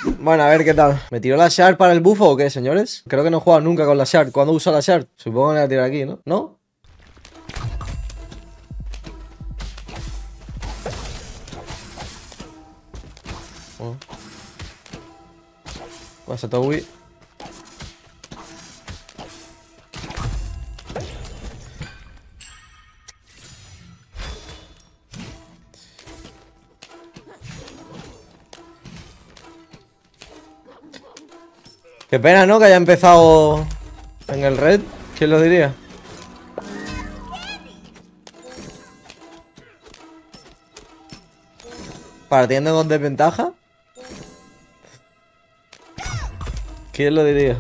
Bueno, a ver qué tal. ¿Me tiró la Shard para el bufo o qué, señores? Creo que no he jugado nunca con la Shard. ¿Cuándo uso la Shard? Supongo que me la tiro aquí, ¿no? ¿No? Oh. Pasa todo, Wii. Qué pena, ¿no? Que haya empezado en el red. ¿Quién lo diría? Partiendo con desventaja. ¿Quién lo diría?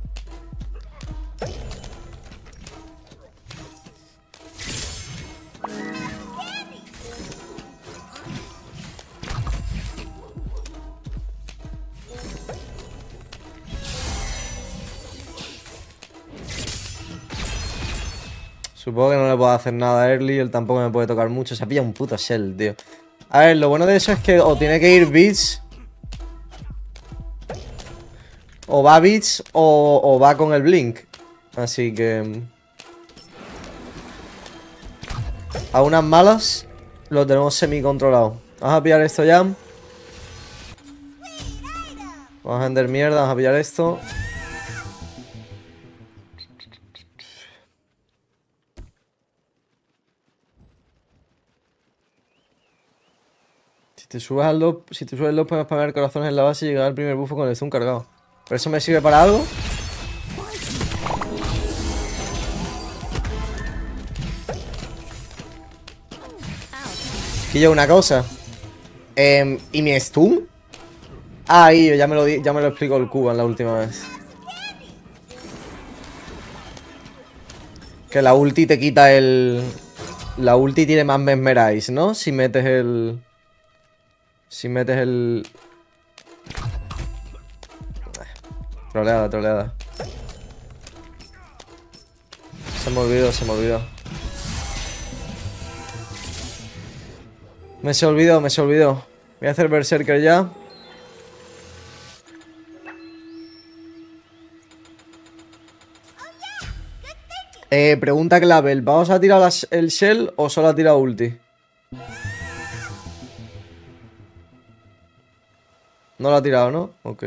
Supongo que no le puedo hacer nada a Early. Él tampoco me puede tocar mucho. Se ha pillado un puto Shell, tío. A ver, lo bueno de eso es que o tiene que ir Beats, o va Beats, o va con el Blink. Así que... a unas malas lo tenemos semi controlado. Vamos a pillar esto ya. Vamos a vender mierda, vamos a pillar esto. Si te subes al loop, puedes spamear corazones en la base y llegar al primer bufo con el zoom cargado. ¿Pero eso me sirve para algo? Quillo, una cosa. ¿Y mi stun? Ah, ya me lo explicó el Cuban la última vez. Que la ulti te quita el... La ulti tiene más mesmerize, ¿no? Si metes el... Troleada. Se me olvidó. Me se olvidó. Voy a hacer Berserker ya. Pregunta clave. ¿Vamos a tirar el Shell o solo ha tirado ulti? No lo ha tirado, ¿no? Ok.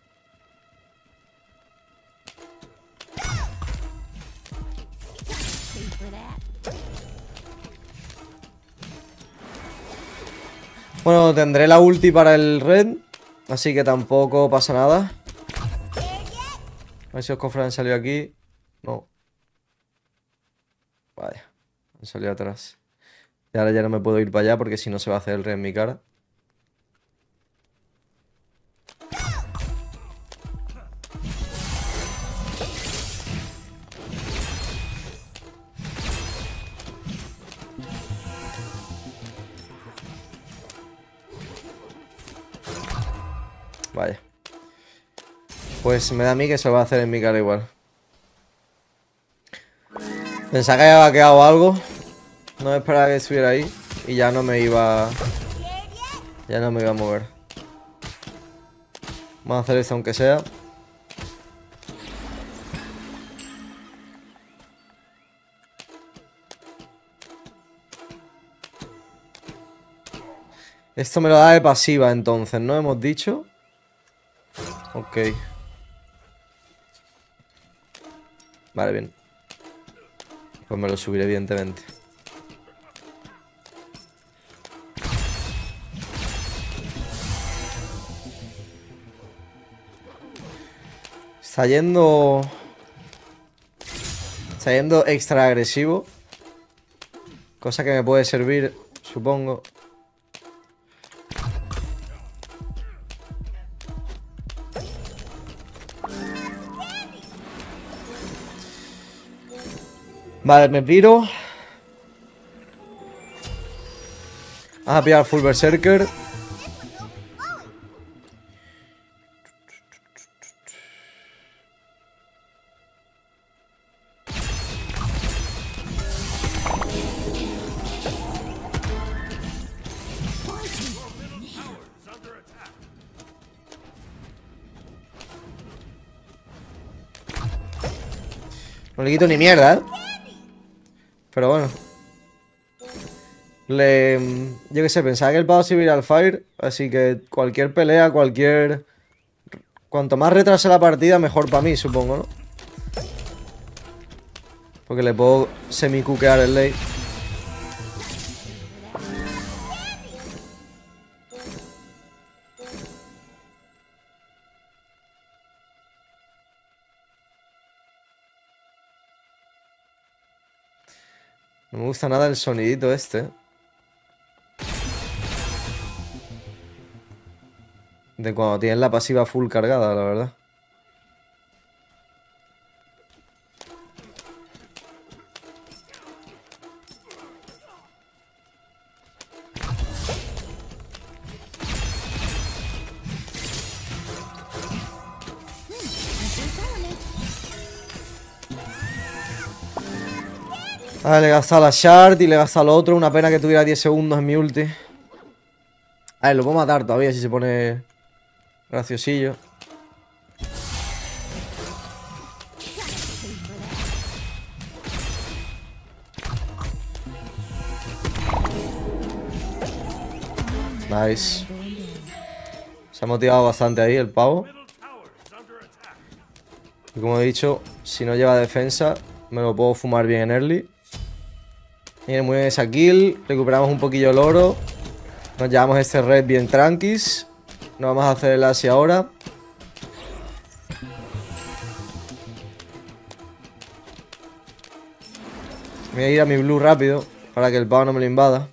Bueno, tendré la ulti para el red, así que tampoco pasa nada. A ver si los cofres han salido aquí. No. Vaya, han salido atrás. Y ahora ya no me puedo ir para allá porque si no se va a hacer el red en mi cara. Vaya. Pues me da a mí que se va a hacer en mi cara igual. Pensaba que había quedado algo. No esperaba que estuviera ahí. Y ya no me iba... Ya no me iba a mover. Vamos a hacer esto aunque sea. Esto me lo da de pasiva entonces, ¿no? Hemos dicho. Ok. Vale, bien. Pues me lo subiré evidentemente. Está yendo extra agresivo. Cosa que me puede servir, supongo. Vale, me piro. Vamos a pillar full berserker. No le quito ni mierda, ¿eh? Pero bueno. Yo qué sé, pensaba que el pavo se iba a ir al Fire. Así que cualquier pelea, cuanto más retrase la partida, mejor para mí, supongo, ¿no? Porque le puedo semi-cuquear el late. No me gusta nada el sonidito este. De cuando tienes la pasiva full cargada, la verdad. Vale, le he gastado la shard y le he gastado lo otro. Una pena que tuviera 10 segundos en mi ulti. A ver, lo puedo matar todavía si se pone graciosillo. Nice. Se ha motivado bastante ahí el pavo. Y como he dicho, si no lleva defensa, me lo puedo fumar bien en early. Viene muy bien esa kill. Recuperamos un poquillo el oro. Nos llevamos este red bien tranquis. No vamos a hacer el Asi ahora. Voy a ir a mi blue rápido para que el pavo no me lo invada.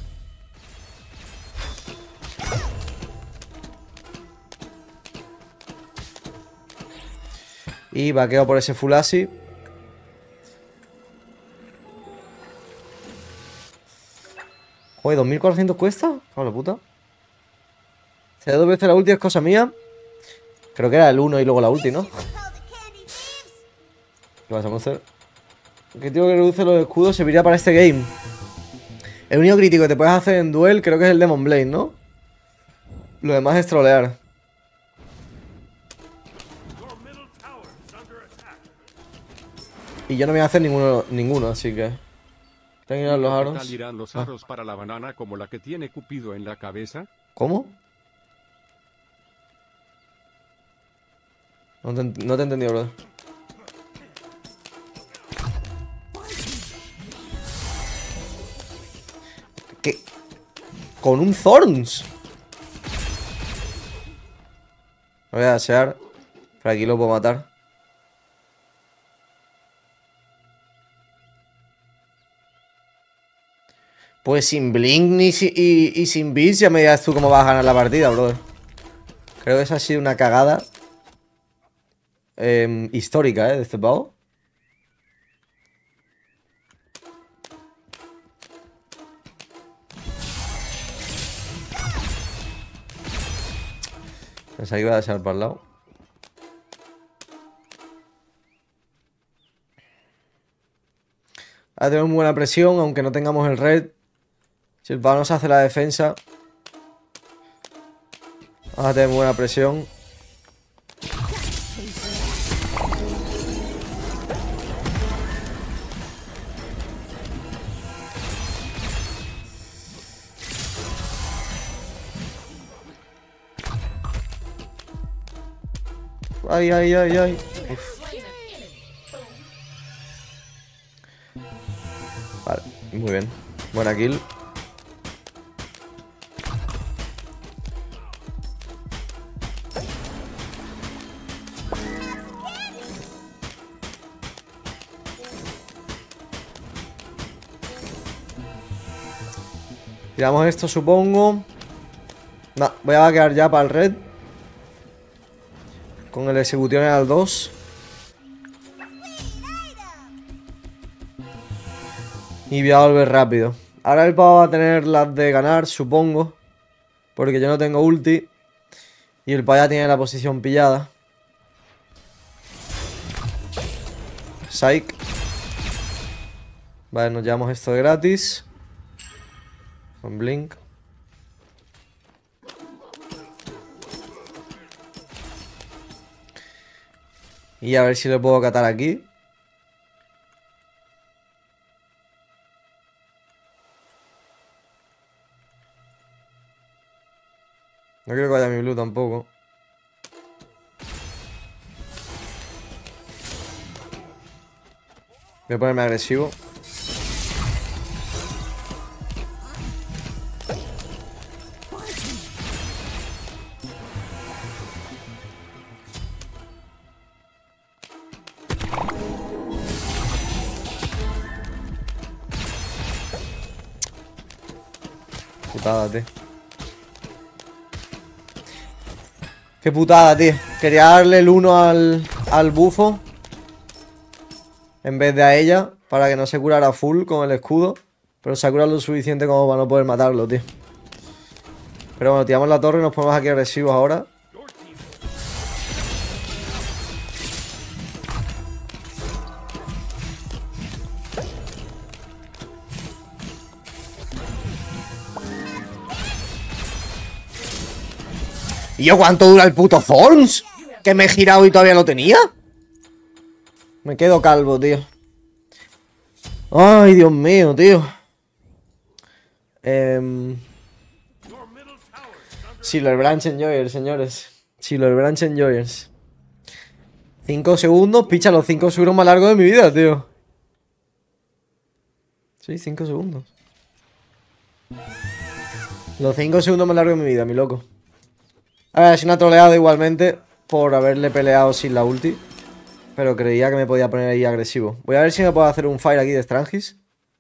Y vaqueo por ese full Asi. Oye, 2400 cuesta. Cago la puta. Si da 2 veces la ulti es cosa mía. Creo que era el 1 y luego la ulti, ¿no? ¿Qué vas a hacer? Que tío que reduce los escudos serviría para este game. El único crítico que te puedes hacer en duel creo que es el Demon Blade, ¿no? Lo demás es trolear. Y yo no me voy a hacer ninguno, así que... Tengan los aros. ¿Qué tal irán los aros para la banana como la que tiene Cupido en la cabeza? ¿Cómo? No te he entendido, brother. ¿Qué? ¿Con un Thorns? Lo voy a desear. Por aquí lo puedo matar. Pues sin Blink y sin Beats ya me dirás tú cómo vas a ganar la partida, brother. Creo que esa ha sido una cagada histórica, de este pavo. Pensaba que iba a desear para el lado. Ahora tenemos muy buena presión, aunque no tengamos el red. Si el pavo nos hace la defensa, vamos a tener muy buena presión. Ay, ay, ay, ay. Uf. Vale, muy bien. Buena kill. Tiramos esto, supongo. No, voy a vaquear ya para el red. Con el Executioner al 2. Y voy a volver rápido. Ahora el pavo va a tener las de ganar, supongo. Porque yo no tengo ulti. Y el pavo ya tiene la posición pillada. Psych. Vale, nos llevamos esto de gratis. Con Blink. Y a ver si le puedo catar aquí. No creo que vaya mi blue tampoco. Voy a ponerme agresivo. Putada, tío. Qué putada, tío. Quería darle el 1 al bufo en vez de a ella, para que no se curara full con el escudo. Pero se ha curado lo suficiente como para no poder matarlo, tío. Pero bueno, tiramos la torre y nos ponemos aquí agresivos ahora. ¿Y yo cuánto dura el puto Thorns? ¿Que me he girado y todavía lo tenía? Me quedo calvo, tío. Ay, Dios mío, tío. Silver Branch Enjoyers, señores. Silver Branch Enjoyers. 5 segundos, picha, los 5 segundos más largos de mi vida, tío. Sí, 5 segundos. Los 5 segundos más largos de mi vida, mi loco. A ver, si no ha troleado igualmente por haberle peleado sin la ulti. Pero creía que me podía poner ahí agresivo. Voy a ver si me puedo hacer un fire aquí de Strangis.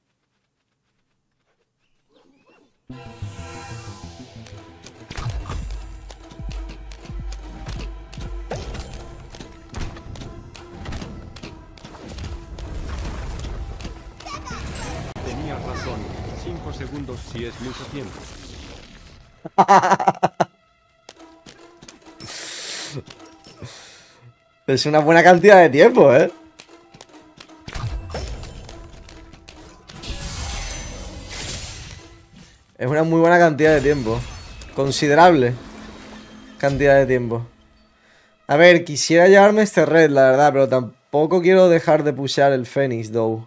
Tenías razón. 5 segundos sí es mucho tiempo. Es una buena cantidad de tiempo, ¿eh? Es una muy buena cantidad de tiempo. Considerable cantidad de tiempo. A ver, quisiera llevarme este red, la verdad, pero tampoco quiero dejar de pushear el Fénix, though.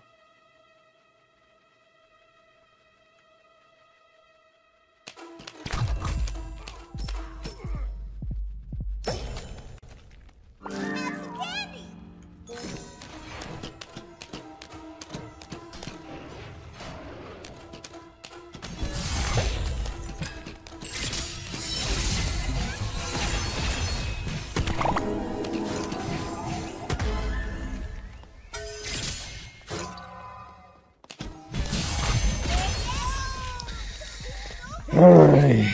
Ay.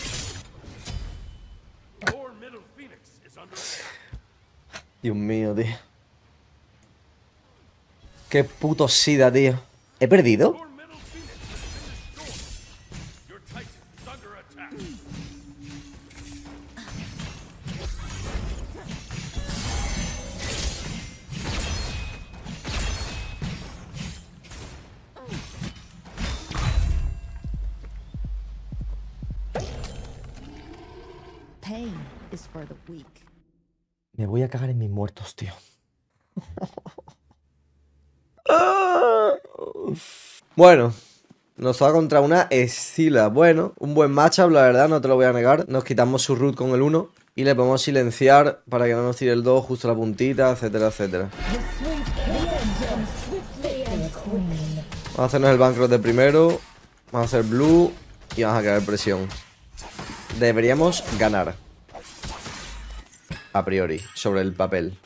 Dios mío, tío. Qué puto sida, tío. ¿He perdido? Me voy a cagar en mis muertos, tío. Bueno, nos va contra una Escila. Bueno, un buen matchup, la verdad, no te lo voy a negar. Nos quitamos su root con el 1 y le podemos silenciar para que no nos tire el 2 justo a la puntita, etcétera, etcétera. Vamos a hacernos el Bankroll de primero. Vamos a hacer blue y vamos a crear presión. Deberíamos ganar. A priori, sobre el papel.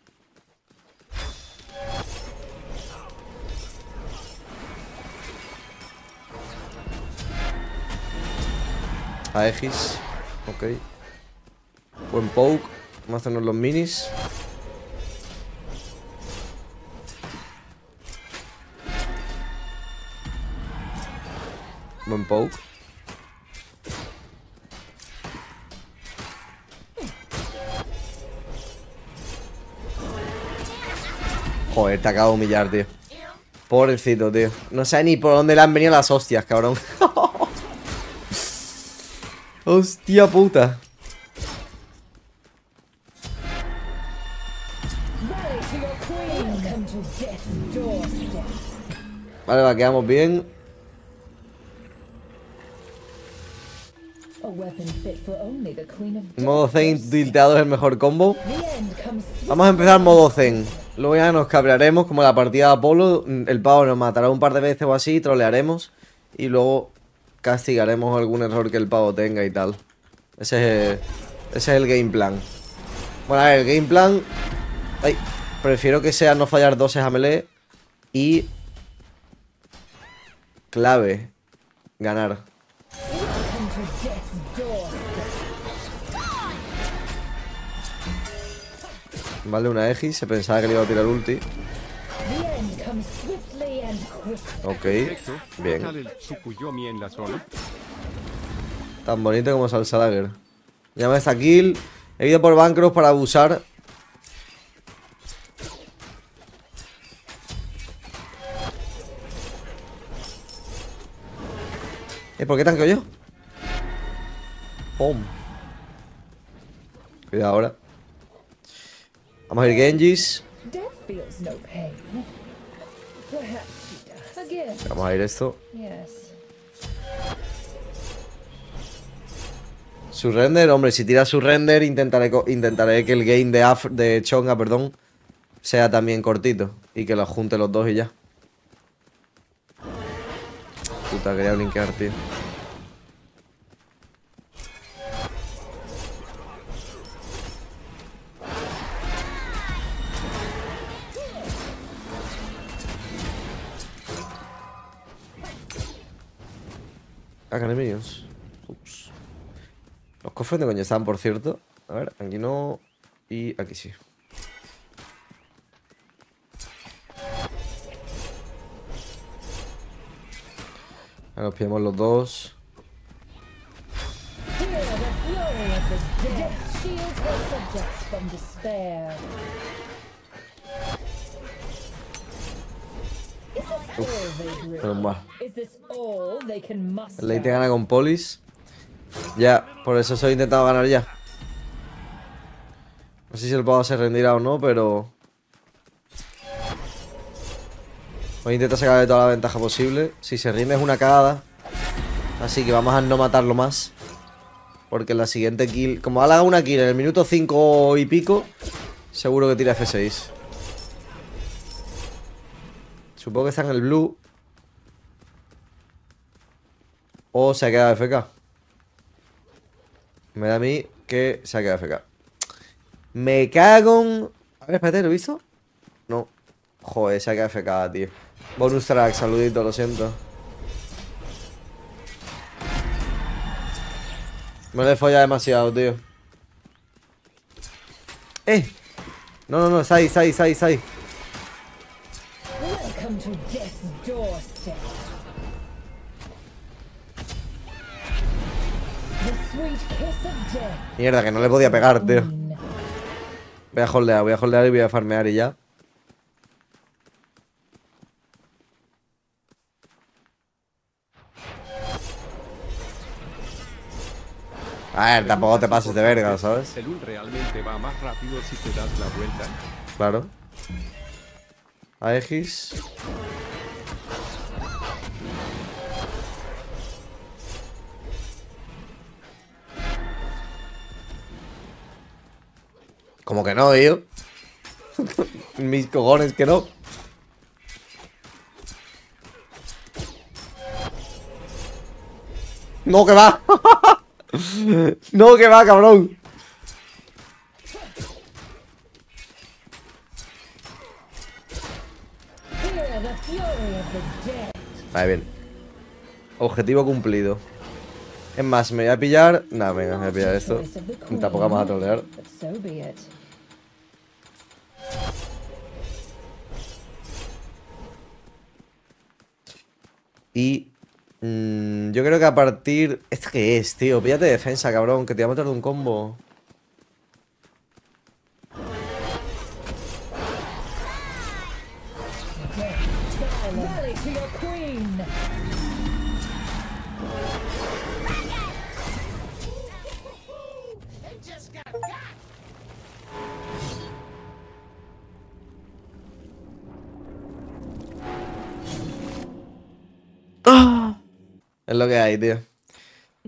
Aegis. Ok. Buen poke. Vamos a hacernos los minis. Buen poke. Joder, te acabo de humillar, tío. Pobrecito, tío. No sé ni por dónde le han venido las hostias, cabrón. Hostia puta. Vale, va, quedamos bien. Modo Zen tilteado es el mejor combo. Vamos a empezar modo Zen. Luego ya nos cabrearemos, como la partida de Apolo. El pavo nos matará un par de veces o así, trolearemos. Y luego castigaremos algún error que el pavo tenga y tal. Ese es el game plan. Bueno, a ver, el game plan... Ay, prefiero que sea no fallar doses a melee. Y... clave. Ganar. Vale, una Aegis. Se pensaba que le iba a tirar ulti. Ok, bien. Sale el Tsukuyomi en la zona. Tan bonito como Salsa Dagger. Llama esta kill. He ido por Bancroft para abusar. ¿Por qué tanqueo yo? ¡Pum! Cuidado ahora. Vamos a ir Genjis. Vamos a ir esto. Surrender, hombre, si tira surrender intentaré que el game de Chonga, perdón, sea también cortito y que los junte los dos y ya. Puta, quería blinkear, tío. Ah, minions. Ups. Los cofres de coño están, por cierto. A ver, aquí no. Y aquí sí. Ahora nos pillamos los dos. Menos mal. El late gana con polis. Ya, por eso se he intentado ganar ya. No sé si el pavo se rendirá o no, pero... voy a intentar sacarle toda la ventaja posible. Si se rinde es una cagada. Así que vamos a no matarlo más. Porque la siguiente kill... como haga una kill en el minuto 5 y pico, seguro que tira F6. Supongo que está en el blue. O se ha quedado FK. Me da a mí que se ha quedado FK. Me cago en... a ver, espérate, ¿lo he visto? No. Joder, se ha quedado FK, tío. Bonus track, saludito, lo siento. Me lo he follado demasiado, tío. No, está ahí. Mierda, que no le podía pegar, tío. Voy a holdear y voy a farmear y ya. A ver, tampoco te pases de verga, ¿sabes? El ult realmente va más rápido si te das la vuelta. Claro. Aegis. Como que no, tío. Mis cojones que no. No, que va. No, que va, cabrón. Vale, bien. Objetivo cumplido. Es más, me voy a pillar... Nah, venga, me voy a pillar esto. Tampoco vamos a trolear. Y... yo creo que a partir... ¿esto qué es, tío? Píllate defensa, cabrón, que te voy a meter de un combo. Es lo que hay, tío.